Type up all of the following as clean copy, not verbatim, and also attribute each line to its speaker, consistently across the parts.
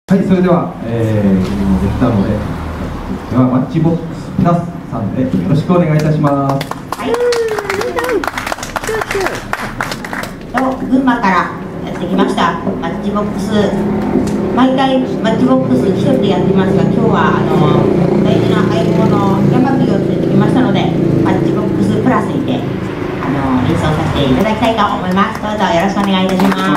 Speaker 1: はい、それでは、できたので、ではマッチボックスプラスさんでよろしくお願いいたします。
Speaker 2: はい。群馬からやってきましたマッチボックス。毎回マッチボックス一人でやってますが、今日は大事な相棒の山木を連れてきましたので、マッチボックスプラスにて演奏させていただきたいと思います。どうぞよろしくお願いいたします。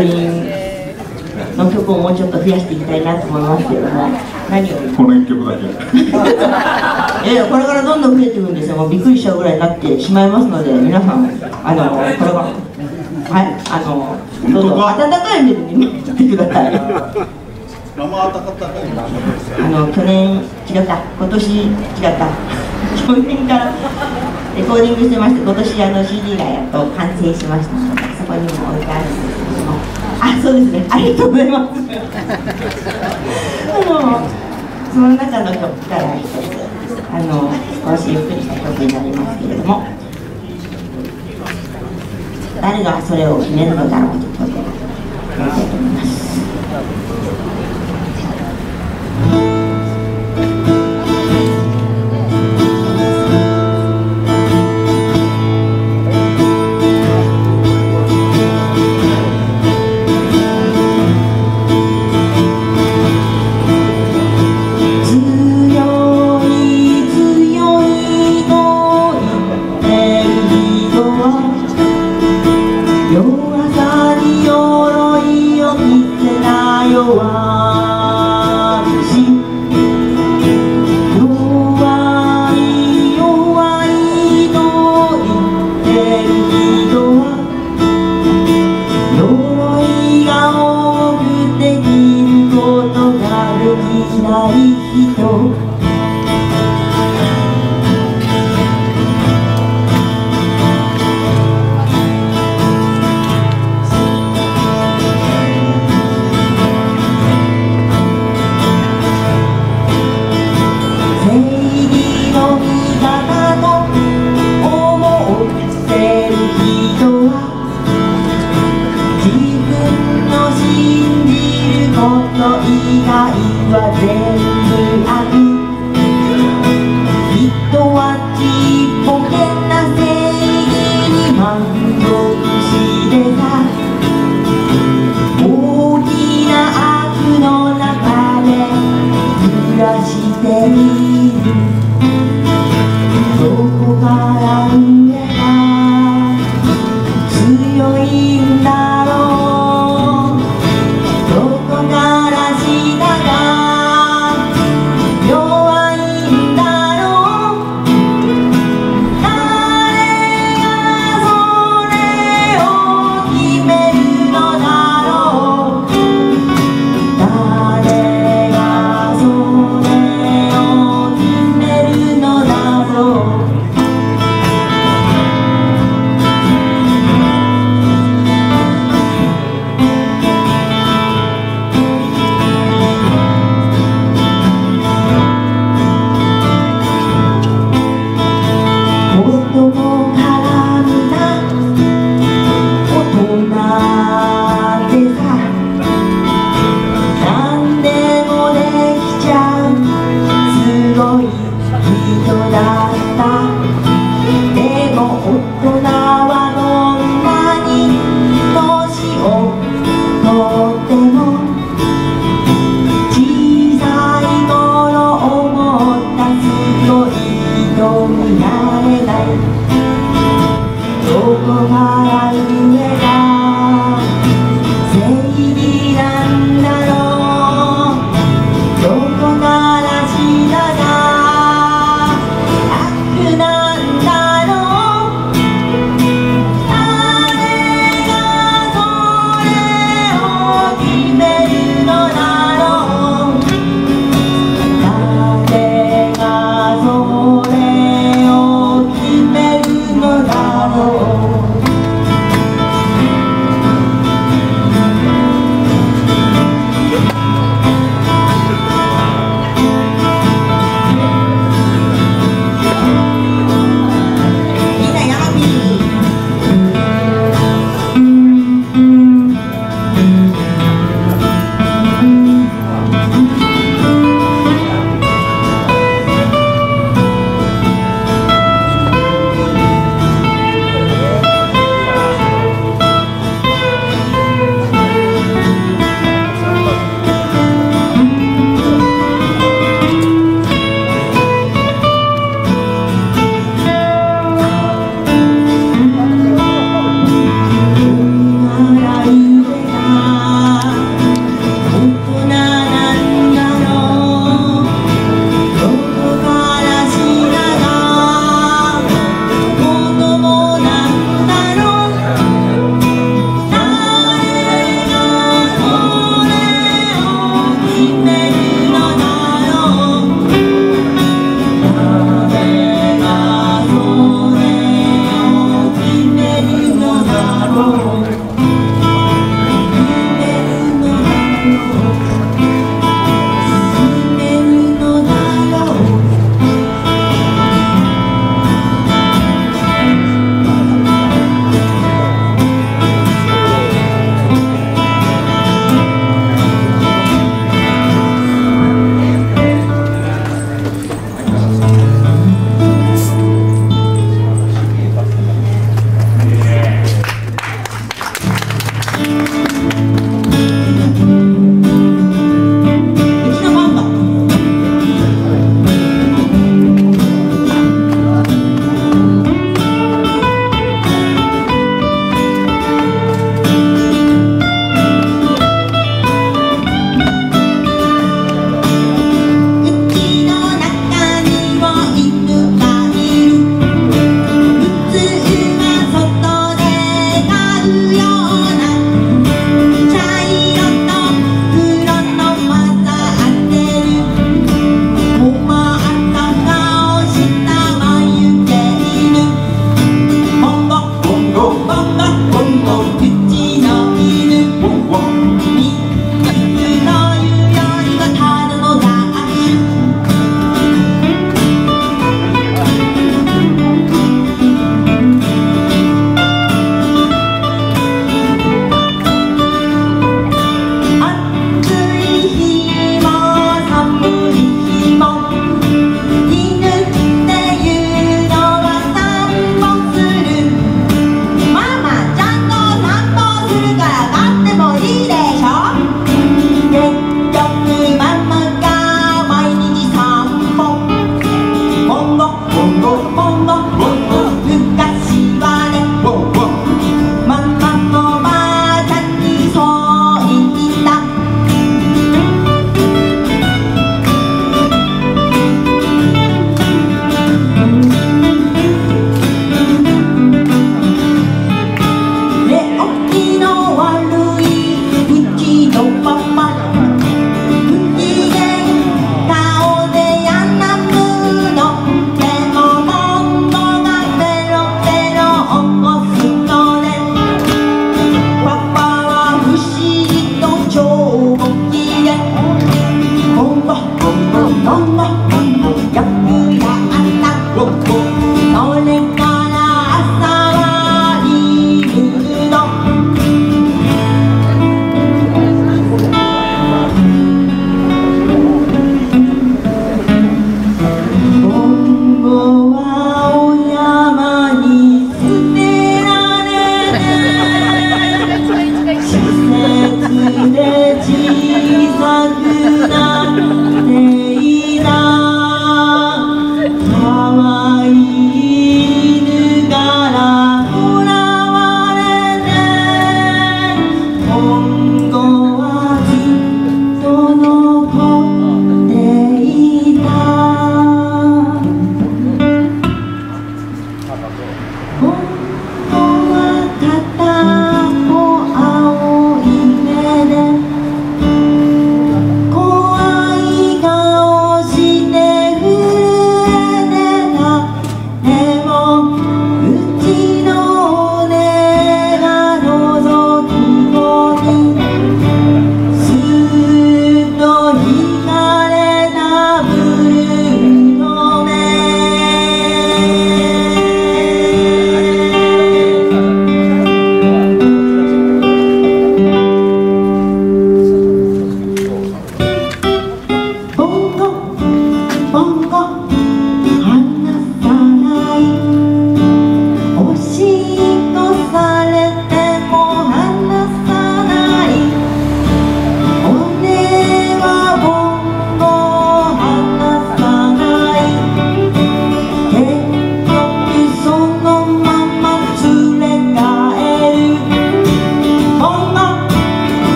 Speaker 2: オリンの曲をもうちょっと増やしていきたいなと思いますけれども、何を
Speaker 3: この1曲だけ
Speaker 2: いやこれからどんどん増えていくんですよ。もうびっくりしちゃうぐらいになってしまいますので、皆さんこれがどうぞ温かい目で見てください。
Speaker 3: 生温かったね。
Speaker 2: 去年違った今年違った去年からレコーディングしてまして、今年CD がやっと完成しましたので、そこにも置いてあるんですけれども、そうですね、ありがとうございますその中の曲から一つ少しゆっくりした曲になりますけれども、誰がそれを決めるのだろうという曲をやりたいと思います。
Speaker 4: 「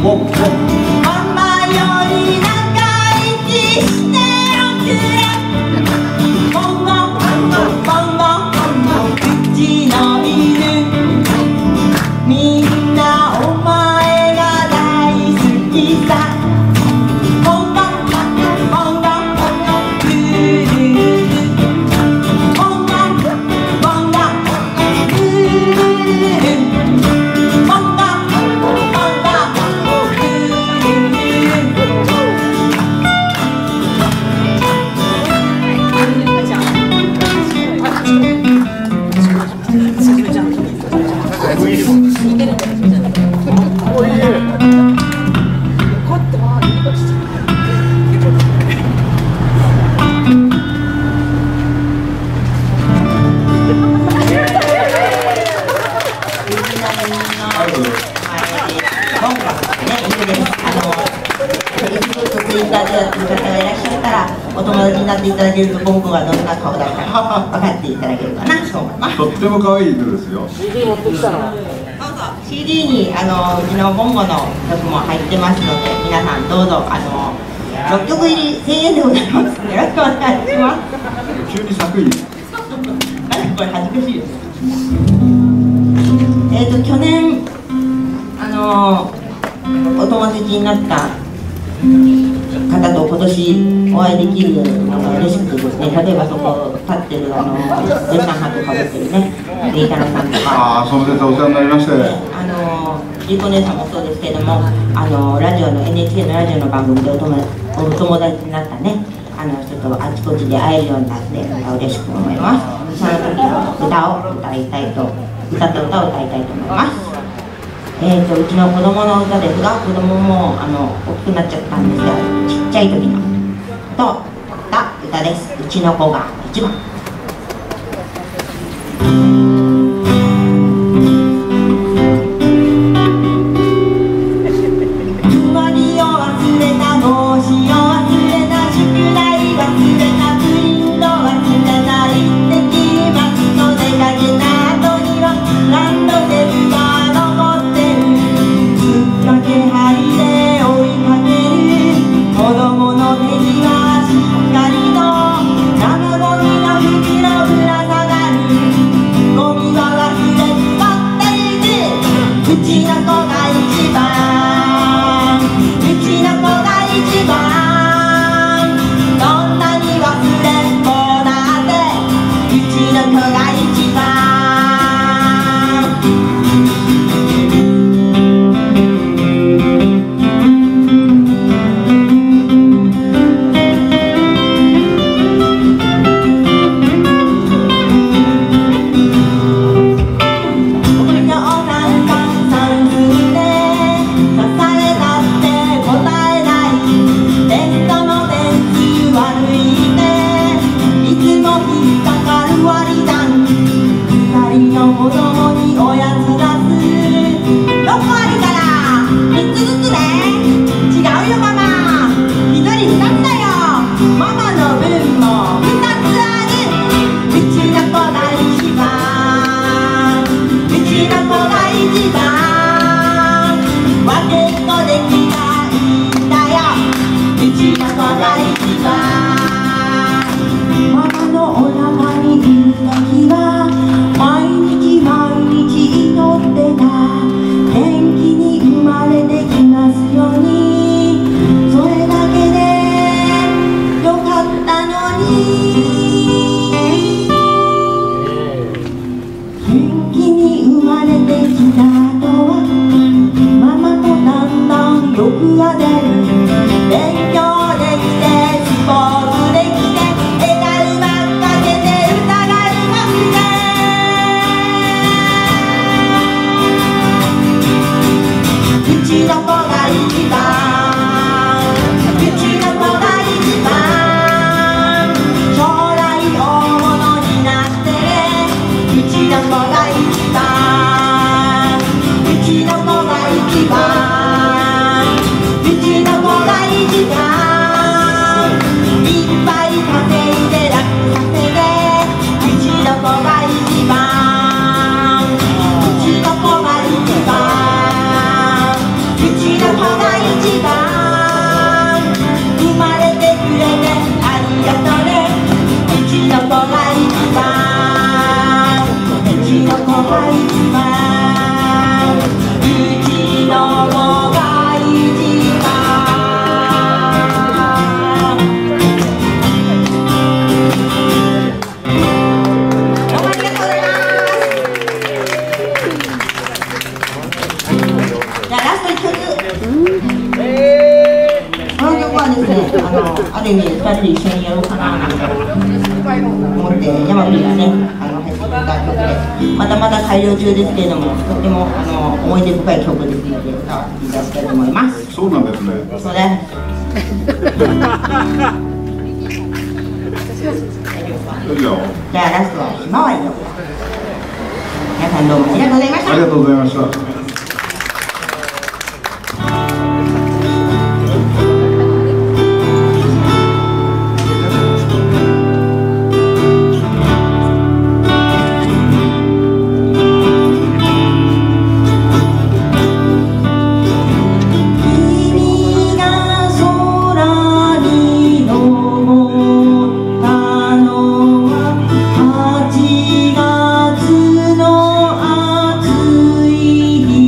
Speaker 2: お友達になっていただけると、ボンゴがどんな顔だか分かっていただけるかなと思います。
Speaker 3: とっても可愛い犬ですよ。
Speaker 2: CD 持ってきたの。そうそう、CD にうちのボンゴの曲も入ってますので、皆さんどうぞ6曲入り1000円でございます。よろしくお願いします。
Speaker 3: 急に作品。
Speaker 2: 何これ恥ずかしいです。去年お友達になった方と今年お会いできるのが嬉しくてですね、例えばそこ立ってるルンナンハットかぶってるね、レイタナさんとか、
Speaker 3: ああ、そうです、お世話になりまして。
Speaker 2: リコ姉さんもそうですけれども、ラジオの NHK のラジオの番組でお友達になったね、人とあちこちで会えるようになって嬉しく思います。その時の歌を歌いたいと歌いたいと思います。うちの子供の歌ですが、子供も大きくなっちゃったんですが、ちっちゃい時のとった歌です。うちの子が一番。
Speaker 4: うちの子が一番
Speaker 2: が一番うちの子が一番どうもありがとうございます。じゃあラスト1曲この曲はですね、ある意味2人で一緒にやろうかなと思って山Pがね、入ってくれた曲でまだまだ改良中ですけれども、とても思い出深い曲ですので歌わせていただきたいと思います。
Speaker 3: そうなんですね。
Speaker 2: そうね
Speaker 3: 以上。
Speaker 2: じゃあラストはひまわりの皆さんどうもありがとうございました。
Speaker 3: ありがとうございました。
Speaker 2: 8月の暑い日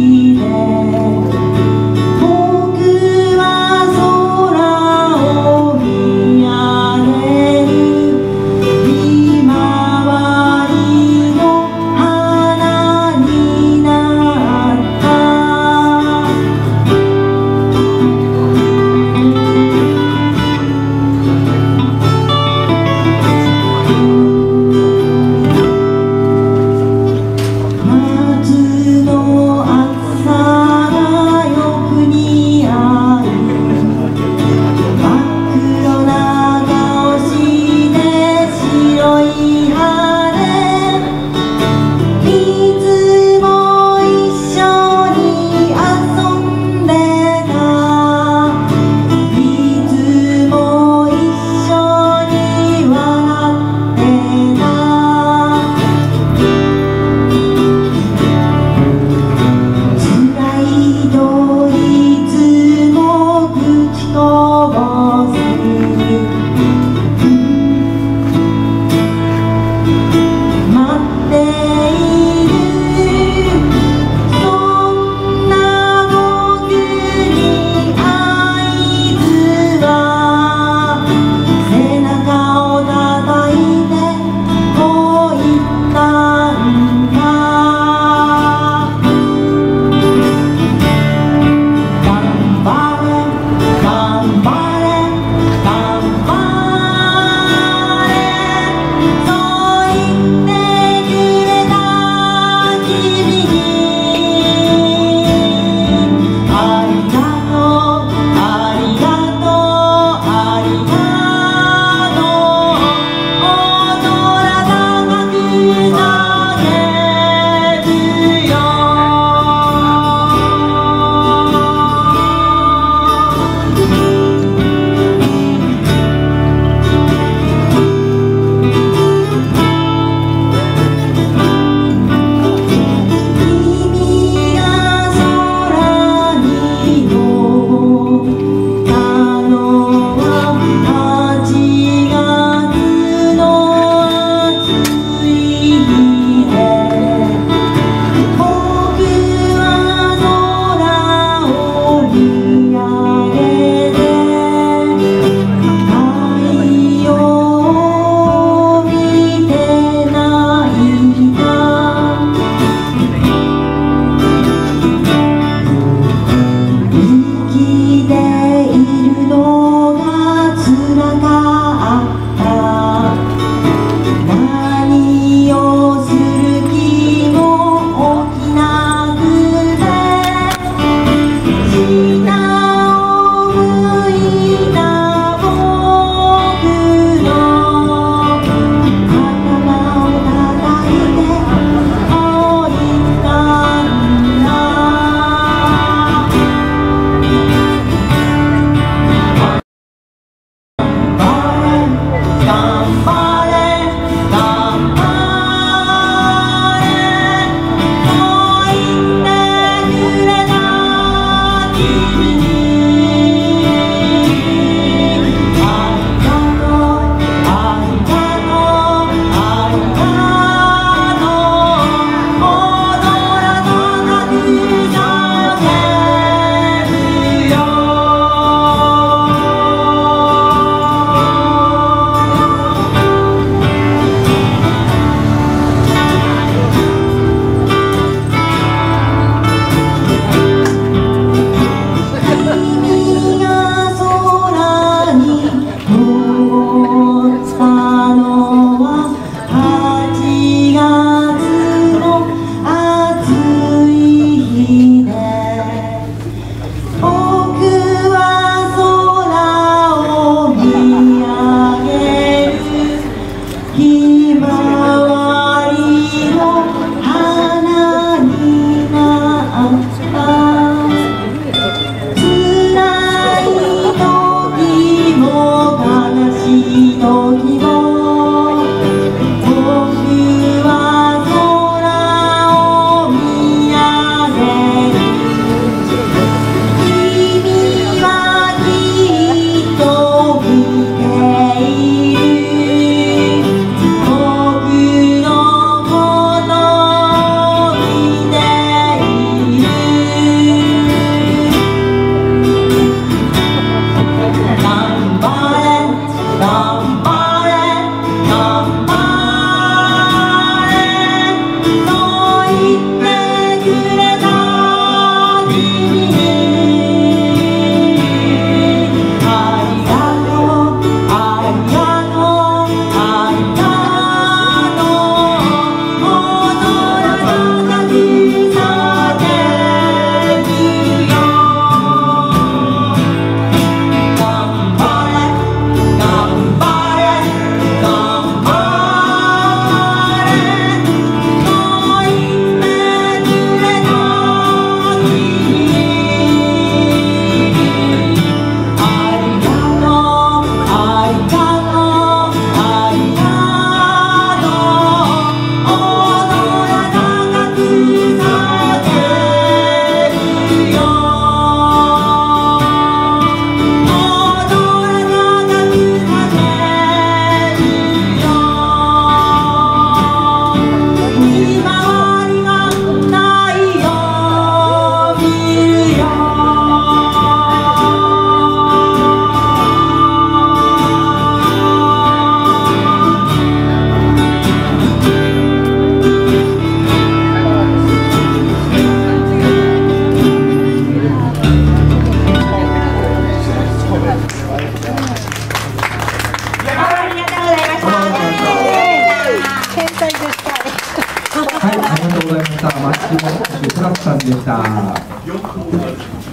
Speaker 1: マッチボックスプラスさんでした。